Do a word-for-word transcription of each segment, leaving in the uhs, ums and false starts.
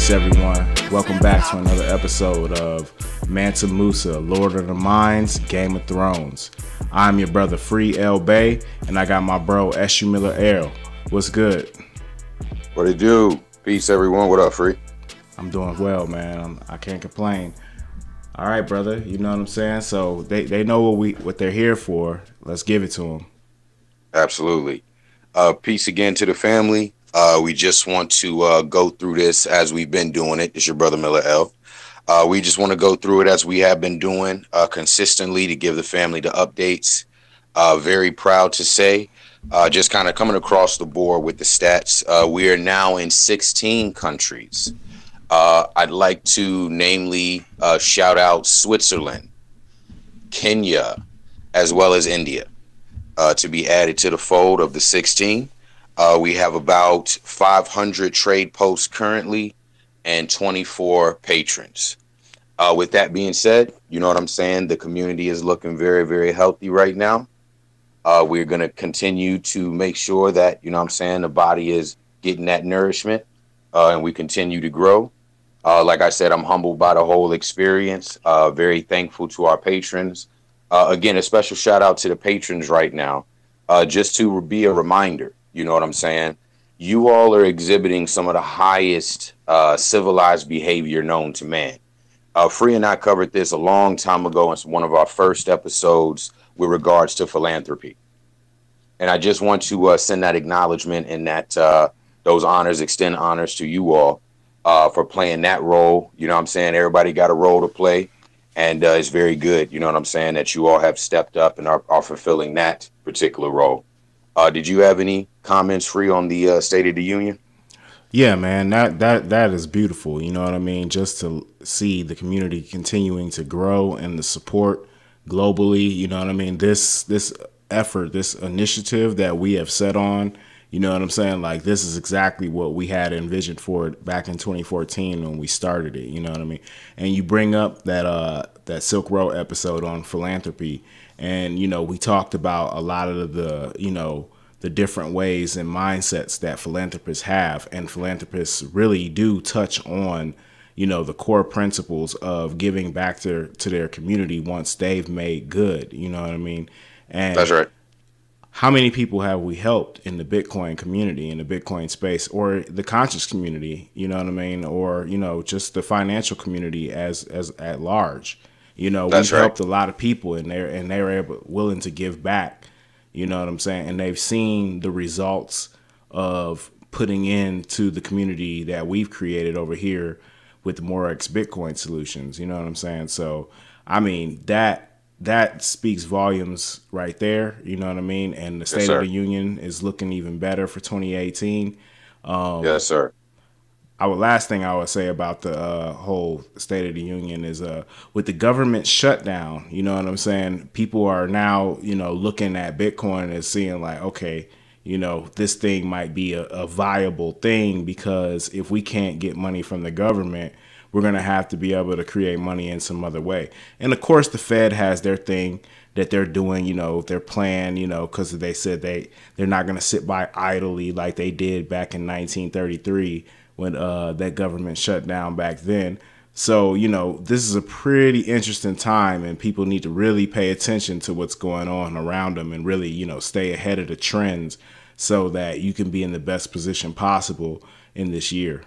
Peace, everyone. Welcome back to another episode of Mansa Musa, Lord of the Mines, Game of Thrones. I'm your brother, Free L Bay, and I got my bro, Eshu Miller L. What's good? What it do? Peace, everyone. What up, Free? I'm doing well, man. I'm, I can't complain. All right, brother. You know what I'm saying? So they, they know what we what they're here for. Let's give it to them. Absolutely. Uh, peace again to the family. Uh, we just want to uh, go through this as we've been doing it. It's your brother, Miller L. Uh, we just want to go through it as we have been doing uh, consistently to give the family the updates. Uh, very proud to say, uh, just kind of coming across the board with the stats. Uh, we are now in sixteen countries. Uh, I'd like to namely uh, shout out Switzerland, Kenya, as well as India uh, to be added to the fold of the sixteen. Uh, we have about five hundred trade posts currently and twenty-four patrons. Uh, with that being said, you know what I'm saying? The community is looking very, very healthy right now. Uh, we're going to continue to make sure that, you know what I'm saying, the body is getting that nourishment uh, and we continue to grow. Uh, like I said, I'm humbled by the whole experience. Uh, very thankful to our patrons. Uh, again, a special shout out to the patrons right now. Uh, just to be a reminder, you know what I'm saying? You all are exhibiting some of the highest uh, civilized behavior known to man. Uh, Free and I covered this a long time ago in one of our first episodes with regards to philanthropy. And I just want to uh, send that acknowledgement and that uh, those honors, extend honors to you all uh, for playing that role. You know what I'm saying? Everybody got a role to play. And uh, it's very good, you know what I'm saying, that you all have stepped up and are, are fulfilling that particular role. Uh, did you have any comments, Free, on the uh, State of the Union? Yeah, man, that that that is beautiful. You know what I mean? Just to see the community continuing to grow and the support globally. You know what I mean? This this effort, this initiative that we have set on. You know what I'm saying? Like, this is exactly what we had envisioned for it back in twenty fourteen when we started it. You know what I mean? And you bring up that uh that Silk Road episode on philanthropy, and you know we talked about a lot of the you know. the different ways and mindsets that philanthropists have, and philanthropists really do touch on, you know, the core principles of giving back to, to their community once they've made good, you know what I mean? And that's right. How many people have we helped in the Bitcoin community, in the Bitcoin space, or the conscious community, you know what I mean? Or, you know, just the financial community as, as at large, you know, that's we've right. helped a lot of people, and they're, and they're able, willing to give back. You know what I'm saying? And they've seen the results of putting into the community that we've created over here with the Morex Bitcoin solutions. You know what I'm saying? So, I mean, that that speaks volumes right there. You know what I mean? And the State yes, of the Union is looking even better for twenty eighteen. Um, yes, sir. Our last thing I would say about the uh, whole State of the Union is uh, with the government shutdown, you know what I'm saying? People are now, you know, looking at Bitcoin and seeing like, okay, you know, this thing might be a, a viable thing, because if we can't get money from the government, we're going to have to be able to create money in some other way. And of course, the Fed has their thing that they're doing, you know, their plan, you know, because they said they, they're not going to sit by idly like they did back in nineteen thirty-three. When uh, that government shut down back then. So, you know, this is a pretty interesting time, and people need to really pay attention to what's going on around them and really, you know, stay ahead of the trends so that you can be in the best position possible in this year.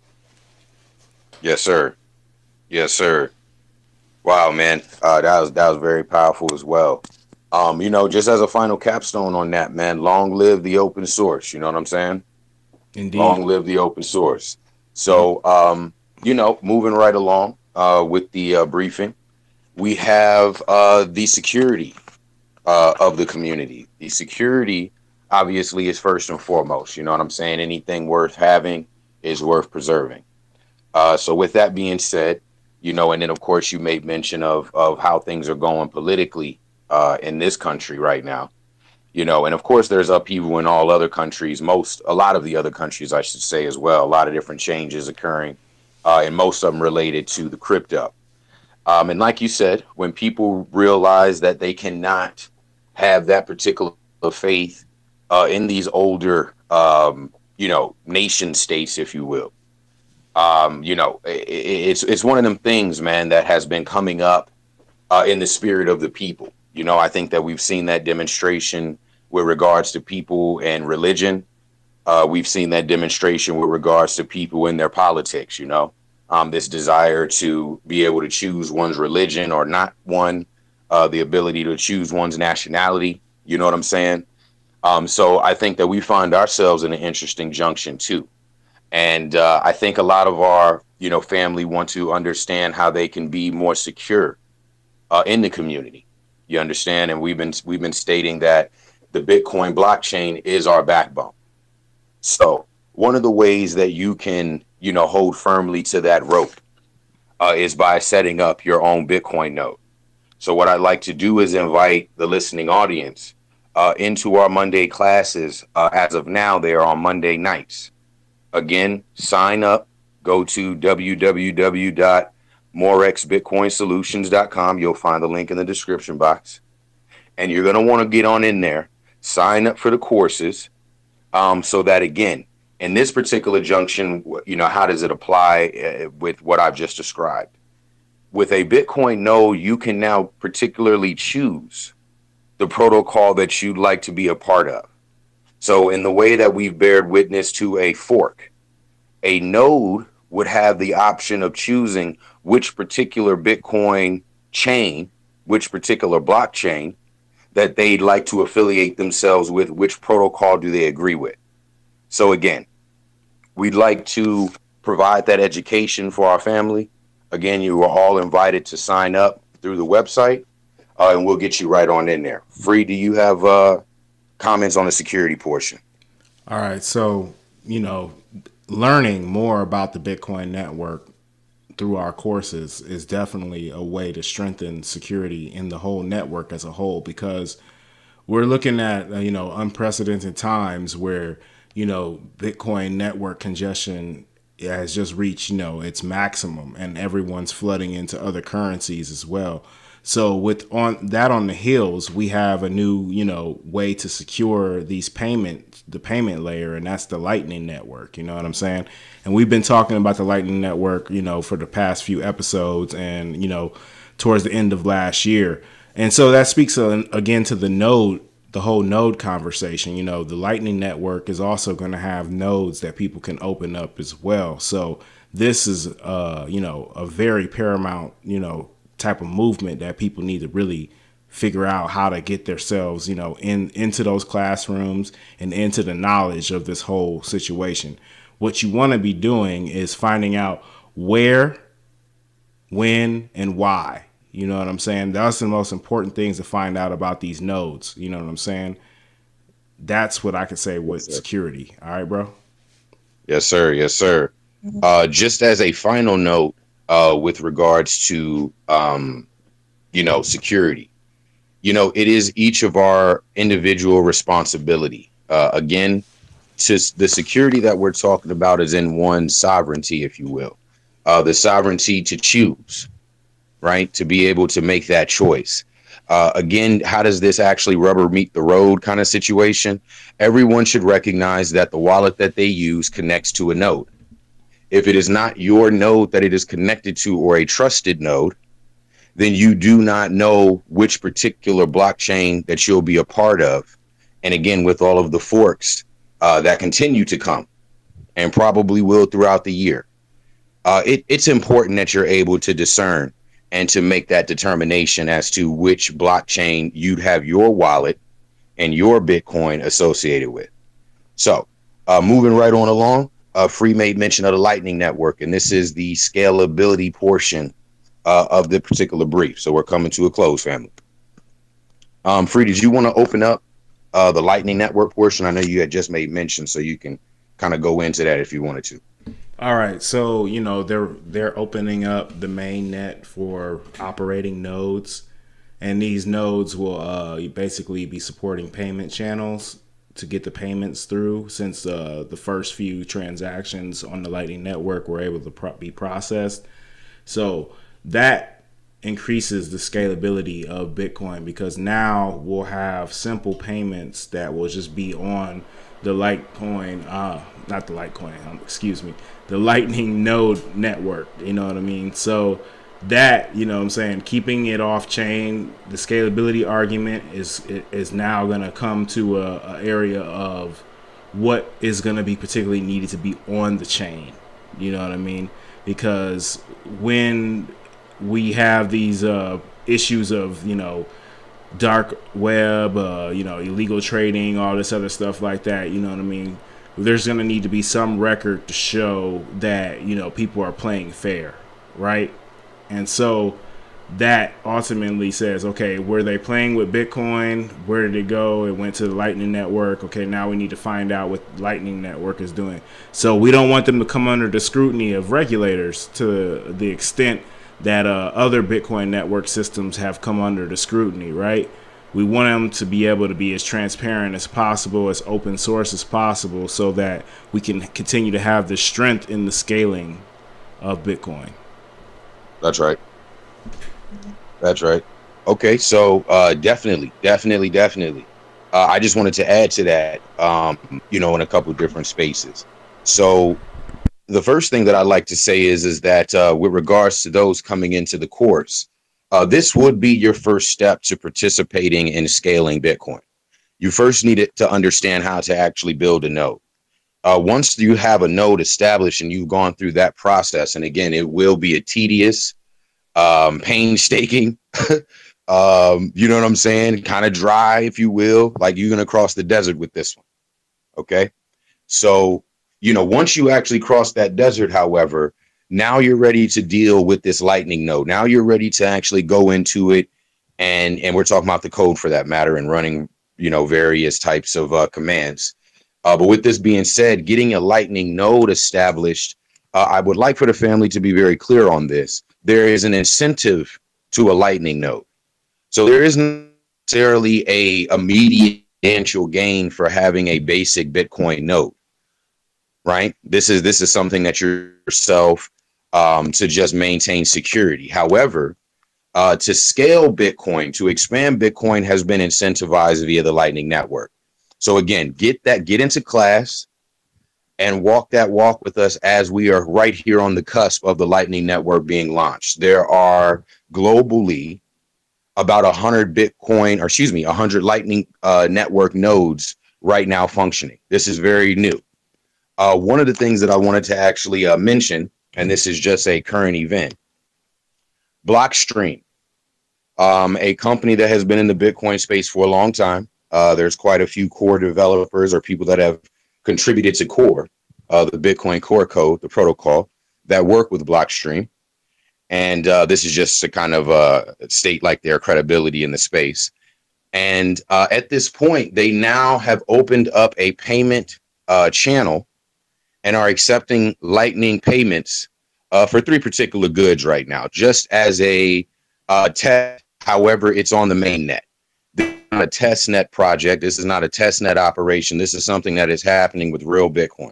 Yes, sir. Yes, sir. Wow, man. Uh, that was that was very powerful as well. Um, you know, just as a final capstone on that, man, long live the open source. You know what I'm saying? Indeed. Long live the open source. So, um, you know, moving right along uh, with the uh, briefing, we have uh, the security uh, of the community. The security, obviously, is first and foremost. You know what I'm saying? Anything worth having is worth preserving. Uh, so with that being said, you know, and then, of course, you made mention of, of how things are going politically uh, in this country right now. You know, and of course, there's upheaval in all other countries, most, a lot of the other countries, I should say, as well. A lot of different changes occurring, uh, and most of them related to the crypto. Um, and like you said, when people realize that they cannot have that particular faith uh, in these older, um, you know, nation states, if you will, Um, you know, it, it's it's one of them things, man, that has been coming up uh, in the spirit of the people. You know, I think that we've seen that demonstration with regards to people and religion. Uh, we've seen that demonstration with regards to people in their politics. You know, um, this desire to be able to choose one's religion or not one, uh, the ability to choose one's nationality. You know what I'm saying? Um, so I think that we find ourselves in an interesting junction too. And uh, I think a lot of our, you know, family want to understand how they can be more secure uh, in the community. You understand? And we've been we've been stating that the Bitcoin blockchain is our backbone. So one of the ways that you can, you know, hold firmly to that rope uh, is by setting up your own Bitcoin node. So what I'd like to do is invite the listening audience uh, into our Monday classes. Uh, as of now, they are on Monday nights. Again, sign up, go to w w w dot morex bitcoin solutions dot com. You'll find the link in the description box. And you're going to want to get on in there, sign up for the courses, um, so that, again, in this particular junction, you know, how does it apply uh, with what I've just described? With a Bitcoin node, you can now particularly choose the protocol that you'd like to be a part of. So in the way that we've bared witness to a fork, a node would have the option of choosing which particular Bitcoin chain, which particular blockchain that they'd like to affiliate themselves with, which protocol do they agree with. So again, we'd like to provide that education for our family. Again, you are all invited to sign up through the website, uh, and we'll get you right on in there. Free, do you have uh, comments on the security portion? All right. So, you know, learning more about the Bitcoin network through our courses is definitely a way to strengthen security in the whole network as a whole, because we're looking at, you know, unprecedented times where, you know, Bitcoin network congestion has just reached, you know, its maximum, and everyone's flooding into other currencies as well. So with on that on the heels, we have a new, you know, way to secure these payment, the payment layer, and that's the Lightning Network. You know what I'm saying? And we've been talking about the Lightning Network, you know, for the past few episodes, and, you know, towards the end of last year. And so that speaks uh, again to the node, the whole node conversation. You know, the Lightning Network is also going to have nodes that people can open up as well. So this is, uh, you know, a very paramount, you know, type of movement that people need to really figure out how to get themselves, you know, in into those classrooms and into the knowledge of this whole situation. What you want to be doing is finding out where, when, and why. You know what I'm saying? That's the most important things to find out about these nodes. You know what I'm saying? That's what I could say with yes, security. All right, bro? Yes, sir. Yes, sir. Uh, just as a final note, uh, with regards to, um, you know, security, you know, it is each of our individual responsibility. Uh, again, to the security that we're talking about is in one's sovereignty, if you will, uh, the sovereignty to choose, right? To be able to make that choice. Uh, again, how does this actually rubber meet the road kind of situation? Everyone should recognize that the wallet that they use connects to a node. If it is not your node that it is connected to, or a trusted node, then you do not know which particular blockchain that you'll be a part of. And again, with all of the forks uh, that continue to come and probably will throughout the year, uh, it, it's important that you're able to discern and to make that determination as to which blockchain you'd have your wallet and your Bitcoin associated with. So uh, moving right on along, uh, Free made mention of the Lightning Network, and this is the scalability portion uh, of the particular brief. So we're coming to a close, family. Um, Free, did you want to open up uh, the Lightning Network portion? I know you had just made mention, so you can kind of go into that if you wanted to. All right, so you know they're they're opening up the main net for operating nodes, and these nodes will uh, basically be supporting payment channels to get the payments through. Since uh, the first few transactions on the Lightning Network were able to pro be processed, so that increases the scalability of Bitcoin, because now we'll have simple payments that will just be on the Litecoin, uh, not the Litecoin, um, excuse me, the Lightning node network. You know what I mean? So that, you know what I'm saying, keeping it off chain, the scalability argument is is now going to come to a, a area of what is going to be particularly needed to be on the chain. You know what I mean? Because when we have these uh, issues of, you know, dark web, uh, you know, illegal trading, all this other stuff like that, you know what I mean? There's going to need to be some record to show that, you know, people are playing fair, right? And so that ultimately says, okay, were they playing with Bitcoin? Where did it go? It went to the Lightning Network. Okay, now we need to find out what Lightning Network is doing. So we don't want them to come under the scrutiny of regulators to the extent that uh, other Bitcoin network systems have come under the scrutiny, right? We want them to be able to be as transparent as possible, as open source as possible, so that we can continue to have the strength in the scaling of Bitcoin. That's right. That's right. Okay, so uh, definitely, definitely, definitely. Uh, I just wanted to add to that, um, you know, in a couple of different spaces. So the first thing that I'd like to say is, is that uh, with regards to those coming into the course, uh, this would be your first step to participating in scaling Bitcoin. You first need it to understand how to actually build a node. Uh, once you have a node established and you've gone through that process, and again, it will be a tedious, um, painstaking, um, you know what I'm saying? Kind of dry, if you will, like you're going to cross the desert with this one. Okay. So, you know, once you actually cross that desert, however, now you're ready to deal with this Lightning node. Now you're ready to actually go into it. And, and we're talking about the code for that matter and running, you know, various types of uh, commands. Uh, but with this being said, getting a Lightning node established, uh, I would like for the family to be very clear on this. There is an incentive to a Lightning node. So there isn't necessarily a immediate financial gain for having a basic Bitcoin node, right? This is this is something that you're yourself um, to just maintain security. However, uh, to scale Bitcoin, to expand Bitcoin has been incentivized via the Lightning Network. So again, get that, get into class and walk that walk with us as we are right here on the cusp of the Lightning Network being launched. There are globally about one hundred Bitcoin, or excuse me, one hundred Lightning uh, Network nodes right now functioning. This is very new. Uh, one of the things that I wanted to actually uh, mention, and this is just a current event, Blockstream, um, a company that has been in the Bitcoin space for a long time. Uh, there's quite a few core developers or people that have contributed to Core, uh, the Bitcoin Core code, the protocol that work with Blockstream. And uh, this is just to kind of uh, state like their credibility in the space. And uh, at this point, they now have opened up a payment uh, channel and are accepting Lightning payments uh, for three particular goods right now, just as a uh, test. However, it's on the main net. This is not a test net project. This is not a test net operation. This is something that is happening with real Bitcoin.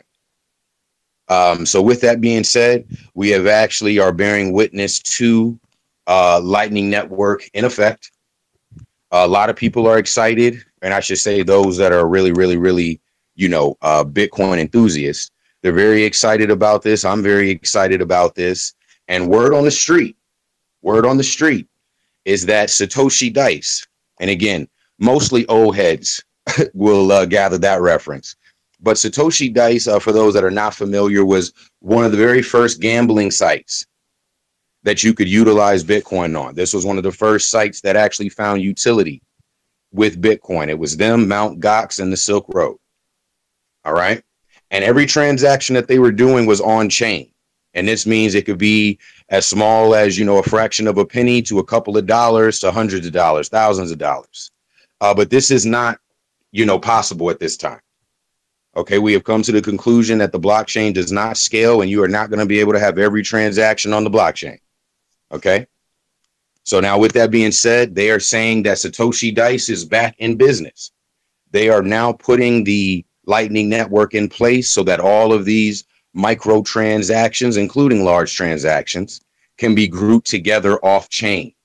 Um, so with that being said, we have actually are bearing witness to uh, Lightning Network in effect. A lot of people are excited, and I should say those that are really, really, really, you know, uh, Bitcoin enthusiasts. They're very excited about this. I'm very excited about this. And word on the street, word on the street is that Satoshi Dice, and again, mostly old heads will uh, gather that reference. But Satoshi Dice, uh, for those that are not familiar, was one of the very first gambling sites that you could utilize Bitcoin on. This was one of the first sites that actually found utility with Bitcoin. It was them, Mount Gox, and the Silk Road. All right. And every transaction that they were doing was on chain. And this means it could be as small as, you know, a fraction of a penny to a couple of dollars to hundreds of dollars, thousands of dollars. Uh, but this is not, you know, possible at this time. Okay, we have come to the conclusion that the blockchain does not scale and you are not going to be able to have every transaction on the blockchain. Okay, so now with that being said, they are saying that Satoshi Dice is back in business. They are now putting the Lightning Network in place so that all of these micro transactions, including large transactions, can be grouped together off chain.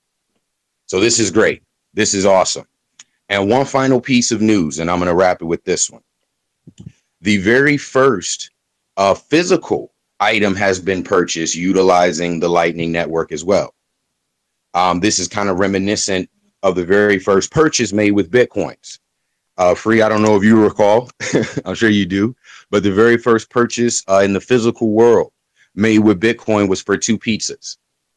So this is great. This is awesome. And one final piece of news, and I'm going to wrap it with this one. The very first uh, physical item has been purchased utilizing the Lightning Network as well. Um, this is kind of reminiscent of the very first purchase made with Bitcoins. Uh, Free, I don't know if you recall, I'm sure you do, but the very first purchase uh, in the physical world made with Bitcoin was for two pizzas.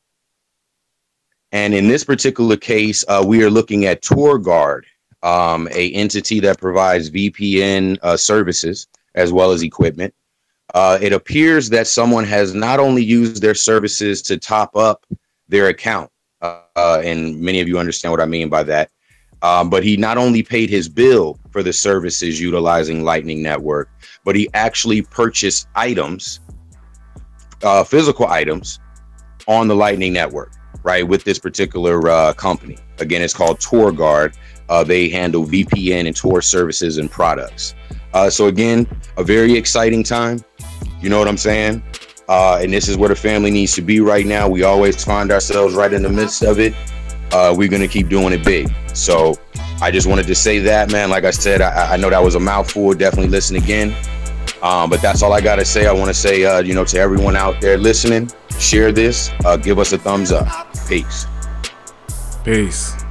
And in this particular case, uh, we are looking at TorGuard, um, a entity that provides V P N uh, services as well as equipment. Uh, it appears that someone has not only used their services to top up their account, uh, uh, and many of you understand what I mean by that, um, but he not only paid his bill for the services utilizing Lightning Network, but he actually purchased items, uh, physical items on the Lightning Network, right, with this particular uh, company. Again, it's called TorGuard. Uh, they handle V P N and Tor services and products. Uh, so again, a very exciting time. You know what I'm saying? Uh, and this is where the family needs to be right now. We always find ourselves right in the midst of it. Uh, we're going to keep doing it big. So I just wanted to say that, man. Like I said, I, I know that was a mouthful. Definitely listen again. Um, but that's all I got to say. I want to say, uh, you know, to everyone out there listening, share this, uh, give us a thumbs up. Peace. Peace.